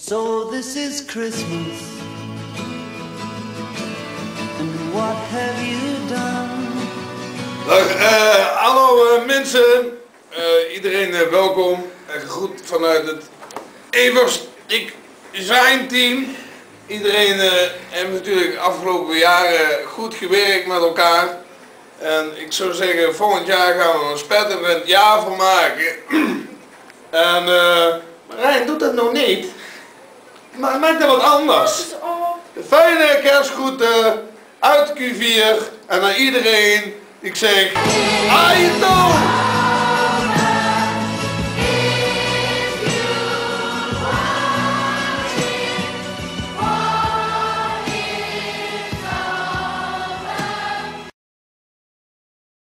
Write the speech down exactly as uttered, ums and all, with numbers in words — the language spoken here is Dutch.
So this is Christmas, and what have you done? Dag, uh, hallo uh, mensen, uh, iedereen uh, welkom en gegroet vanuit het Evers Design Team. Iedereen uh, heeft natuurlijk de afgelopen jaren goed gewerkt met elkaar. En ik zou zeggen, volgend jaar gaan we een spetterend jaar van maken. En uh, Marijn doet dat nog niet. Maar maak dat wat anders. Fijne kerstgroeten uit Q vier en aan iedereen. Ik zeg, Aito!